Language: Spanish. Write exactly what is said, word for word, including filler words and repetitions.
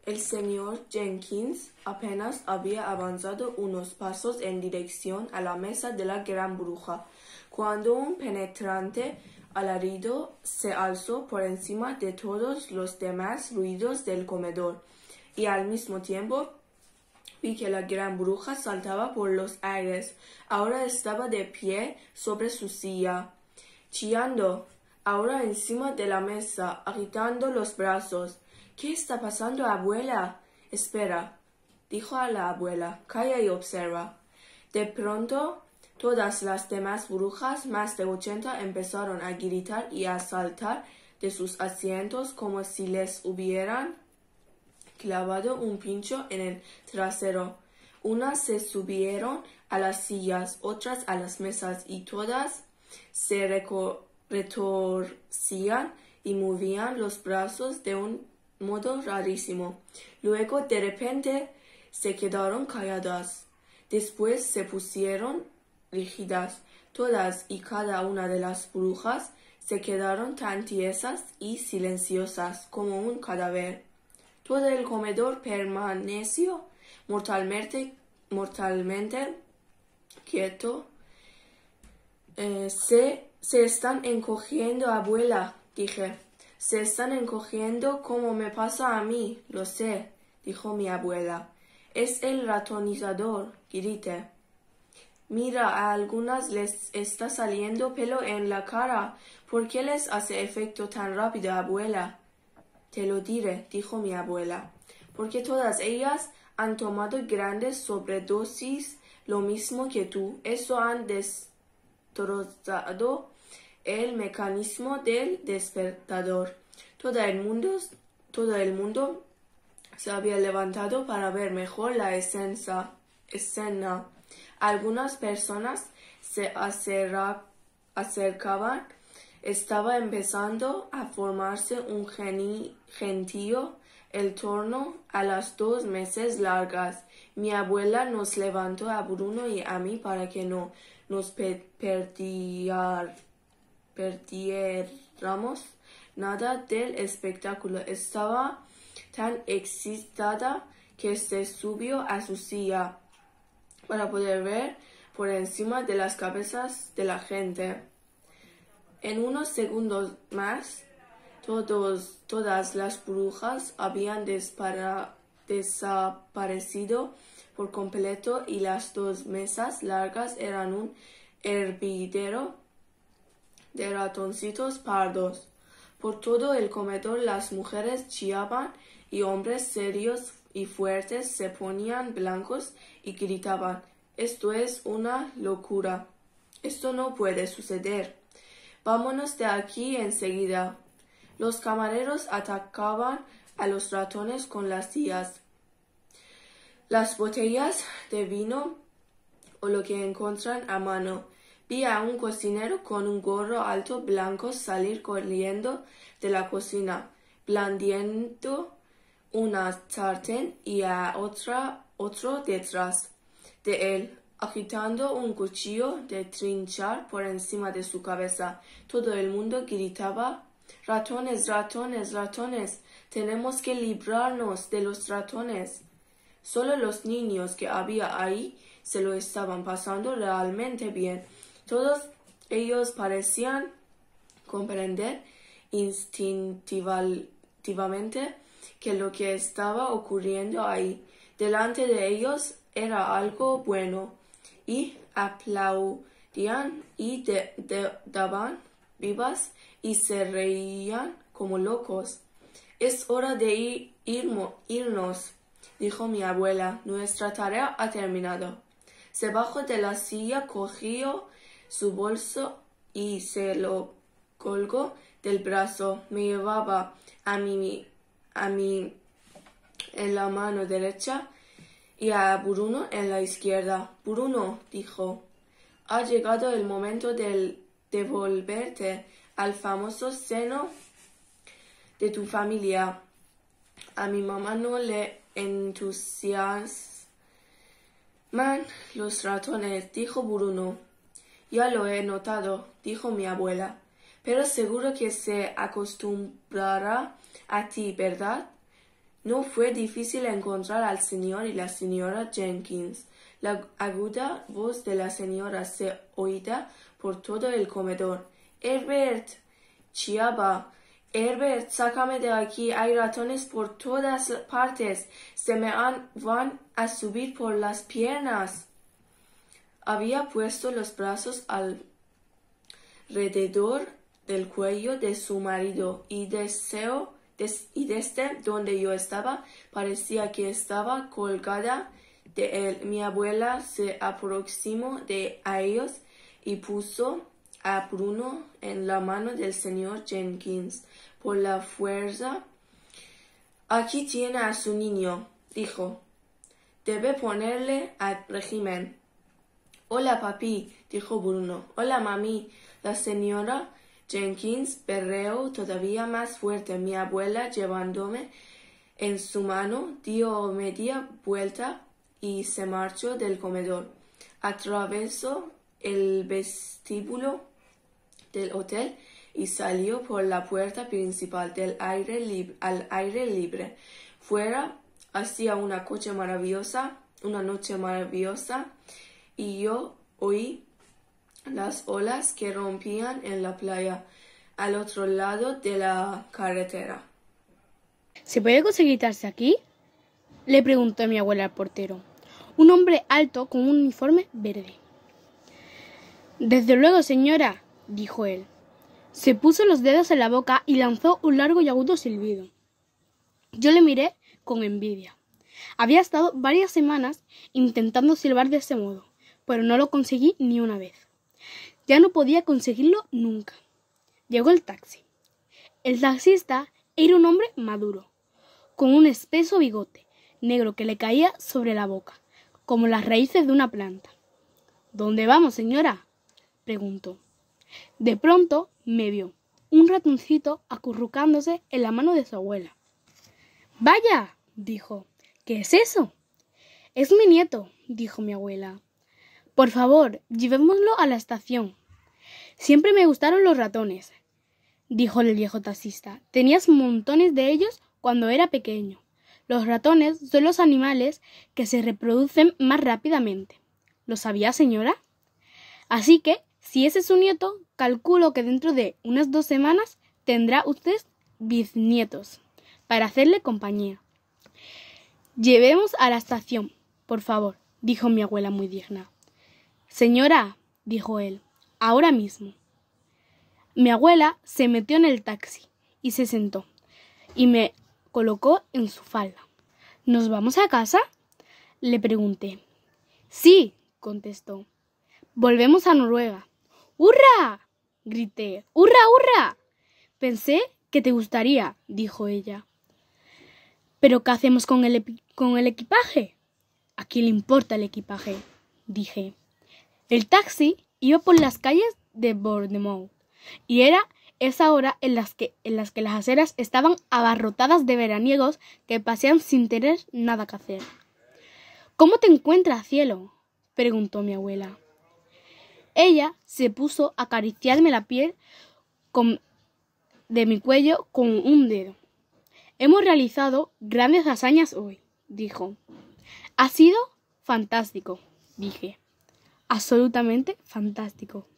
El señor Jenkins apenas había avanzado unos pasos en dirección a la mesa de la gran bruja, cuando un penetrante alarido se alzó por encima de todos los demás ruidos del comedor, y al mismo tiempo vi que la gran bruja saltaba por los aires. Ahora estaba de pie sobre su silla, chillando, ahora encima de la mesa, agitando los brazos. —¿Qué está pasando, abuela? —Espera —dijo a la abuela—, calla y observa. De pronto, todas las demás brujas, más de ochenta, empezaron a gritar y a saltar de sus asientos como si les hubieran clavado un pincho en el trasero. Unas se subieron a las sillas, otras a las mesas, y todas se retorcían y movían los brazos de un modo rarísimo. Luego, de repente, se quedaron calladas. Después se pusieron rígidas. Todas y cada una de las brujas se quedaron tan tiesas y silenciosas como un cadáver. Todo el comedor permaneció mortalmente, mortalmente quieto. Eh, se, se están encogiendo, abuela, dije. Se están encogiendo como me pasa a mí, lo sé, dijo mi abuela. Es el ratonizador, grité. Mira, a algunas les está saliendo pelo en la cara. ¿Por qué les hace efecto tan rápido, abuela? Te lo diré, dijo mi abuela. Porque todas ellas han tomado grandes sobredosis, lo mismo que tú. Eso han destrozado el mecanismo del despertador. Todo el mundo, todo el mundo se había levantado para ver mejor la escena. escena. Algunas personas se acerca, acercaban. Estaba empezando a formarse un geni, gentío en torno a las dos mesas largas. Mi abuela nos levantó a Bruno y a mí para que no nos pe perdiar, perdiéramos nada del espectáculo. Estaba tan excitada que se subió a su silla para poder ver por encima de las cabezas de la gente. En unos segundos más, todos, todas las brujas habían dispara, desaparecido por completo y las dos mesas largas eran un hervidero de ratoncitos pardos. Por todo el comedor las mujeres chillaban y hombres serios y fuertes se ponían blancos y gritaban: «Esto es una locura. Esto no puede suceder. Vámonos de aquí enseguida». Los camareros atacaban a los ratones con las sillas, las botellas de vino o lo que encuentran a mano. Vi a un cocinero con un gorro alto blanco salir corriendo de la cocina, blandiendo una sartén, y a otra, otro detrás de él, agitando un cuchillo de trinchar por encima de su cabeza. Todo el mundo gritaba: «Ratones, ratones, ratones, tenemos que librarnos de los ratones». Solo los niños que había ahí se lo estaban pasando realmente bien. Todos ellos parecían comprender instintivamente que lo que estaba ocurriendo ahí delante de ellos era algo bueno, y aplaudían y de, de, daban vivas y se reían como locos. «Es hora de ir, irmo, irnos», dijo mi abuela. «Nuestra tarea ha terminado». Se bajó de la silla, cogió su bolso y se lo colgó del brazo. Me llevaba a mí, a mí en la mano derecha y a Bruno en la izquierda. «Bruno», dijo, «ha llegado el momento de devolverte al famoso seno de tu familia». A mi mamá no le entusiasman los ratones, dijo Bruno. «Ya lo he notado», dijo mi abuela, «pero seguro que se acostumbrará a ti, ¿verdad?». No fue difícil encontrar al señor y la señora Jenkins. La aguda voz de la señora se oía por todo el comedor. «Herbert», chillaba. «Herbert, sácame de aquí. Hay ratones por todas partes. Se me han, van a subir por las piernas». Había puesto los brazos alrededor del cuello de su marido y, deseo, des, y desde donde yo estaba parecía que estaba colgada de él. Mi abuela se aproximó de a ellos y puso a Bruno en la mano del señor Jenkins por la fuerza. «Aquí tiene a su niño», dijo. «Debe ponerle al régimen». «Hola, papi», dijo Bruno. «Hola, mami». La señora Jenkins berreó todavía más fuerte. Mi abuela, llevándome en su mano, dio media vuelta y se marchó del comedor. Atravesó el vestíbulo del hotel y salió por la puerta principal del aire libre, al aire libre. Fuera hacía una coche maravillosa, una noche maravillosa, y yo oí las olas que rompían en la playa al otro lado de la carretera. ¿Se puede conseguir taxi aquí?, le preguntó mi abuela al portero, un hombre alto con un uniforme verde. «Desde luego, señora», dijo él. Se puso los dedos en la boca y lanzó un largo y agudo silbido. Yo le miré con envidia. Había estado varias semanas intentando silbar de ese modo, pero no lo conseguí ni una vez. Ya no podía conseguirlo nunca. Llegó el taxi. El taxista era un hombre maduro, con un espeso bigote negro que le caía sobre la boca, como las raíces de una planta. «¿Dónde vamos, señora?», preguntó. De pronto me vio, un ratoncito acurrucándose en la mano de su abuela. «Vaya», dijo, «¿qué es eso?». «Es mi nieto», dijo mi abuela. «Por favor, llevémoslo a la estación». «Siempre me gustaron los ratones», dijo el viejo taxista. «Tenías montones de ellos cuando era pequeño. Los ratones son los animales que se reproducen más rápidamente. ¿Lo sabía, señora? Así que, si ese es su nieto, calculo que dentro de unas dos semanas tendrá usted bisnietos para hacerle compañía». «Llevemos a la estación, por favor», dijo mi abuela muy digna. «Señora», dijo él, «ahora mismo». Mi abuela se metió en el taxi y se sentó y me colocó en su falda. «¿Nos vamos a casa?», le pregunté. «Sí», contestó. «Volvemos a Noruega». «¡Hurra!», grité. «¡Hurra, hurra!». «Pensé que te gustaría», dijo ella. «¿Pero qué hacemos con el, epi- con el equipaje?». «¿A quién le importa el equipaje?», dije. El taxi iba por las calles de Bournemouth y era esa hora en las que, en las que las aceras estaban abarrotadas de veraniegos que pasean sin tener nada que hacer. «¿Cómo te encuentras, cielo?», preguntó mi abuela. Ella se puso a acariciarme la piel con, de mi cuello con un dedo. «Hemos realizado grandes hazañas hoy», dijo. «Ha sido fantástico», dije. «Absolutamente fantástico».